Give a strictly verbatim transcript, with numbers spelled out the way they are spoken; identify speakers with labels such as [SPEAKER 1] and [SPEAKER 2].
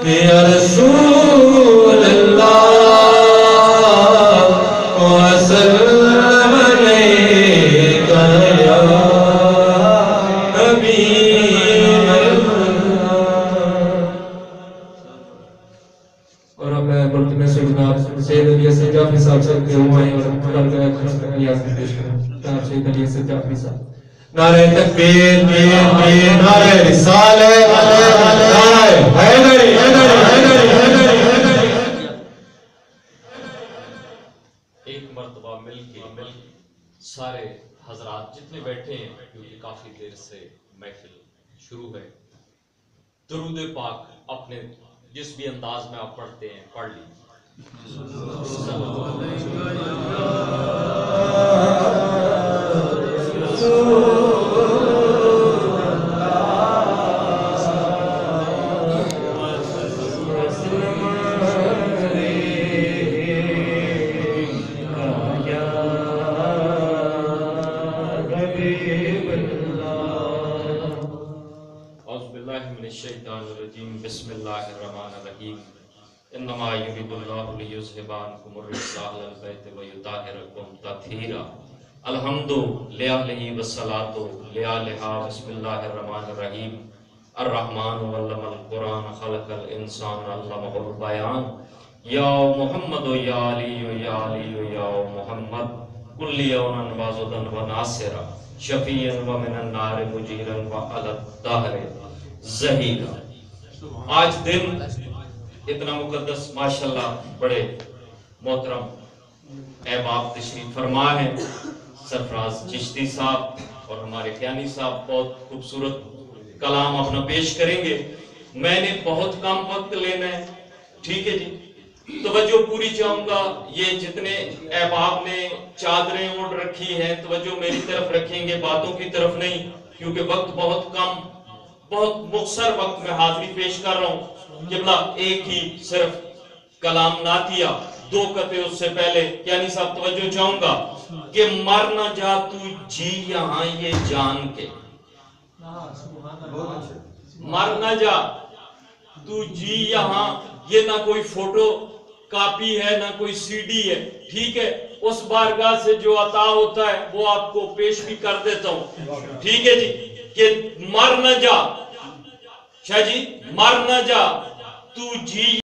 [SPEAKER 1] या रसूल अल्लाह वसल्लम अलैका या हबीब अल्लाह। और अब मैं मुल्क में से जनाब सैयद अली हसन जाफरी साहब से हुए हैं और कल का नियाज़ पेश करें। जनाब सैयद अली हसन जाफरी साहब। नारे तकबीर, नारे रिसालत, नारे हैदरी, हैदरी, हैदरी, हैदरी, हैदरी।
[SPEAKER 2] एक मर्तबा मिल के मिल सारे हजरात जितने बैठे हैं, क्योंकि काफी देर से महफिल शुरू है, दुरूद पाक अपने जिस भी अंदाज में आप पढ़ते हैं पढ़ लीजिए। बिस्मिल्लाहिर्रहमानिर्रहीम। इन्नमा युरिदुल्लाहु लियुज़हिबा अन्कुम अर्रिज्सा अहलल बैति व युताहिरकुम तत्हीरा। अल्हम्दु लिल्लाहि वस्सलातु लिल्लाहा। बिस्मिल्लाहिर्रहमानिर्रहीम। अर्रहमानु अल्लमल कुरान खलकल इंसान अल्लमहुल बयान। या मुहम्मद या अली या अली या मुहम्मद कुल्ली यौनन वाजुदन व नासिरा शफीयन व मिनन नार मुजीरन व अलद दहर ज़हीरा। आज दिन इतना मुकद्दस माशाल्लाह, बड़े मोहतरम अहबाब तशरीफ फरमा है। सरफराज चिश्ती साहब और हमारे ज्ञानी साहब बहुत खूबसूरत कलाम अपना पेश करेंगे। मैंने बहुत कम वक्त लेना है, ठीक है जी। तवज्जो पूरी चाहूंगा। ये जितने अहबाब ने चादरें ओढ़ रखी हैं, तवज्जो मेरी तरफ रखेंगे, बातों की तरफ नहीं, क्योंकि वक्त बहुत कम, बहुत मुख्तसर वक्त में हाजिरी पेश कर रहा हूँ। किबला एक ही सिर्फ कलाम नातिया, दो कते उससे पहले यानी साहब तवज्जो चाहूंगा कि मर ना जा तू जी यहाँ ये जान के, मर ना जा तू जी यहाँ, ये ना कोई फोटो कॉपी है ना कोई सीडी है, ठीक है। उस बारगाह से जो अता होता है वो आपको पेश भी कर देता हूँ, ठीक है जी। कि मर न जा शाह जी, मर न जा तू जी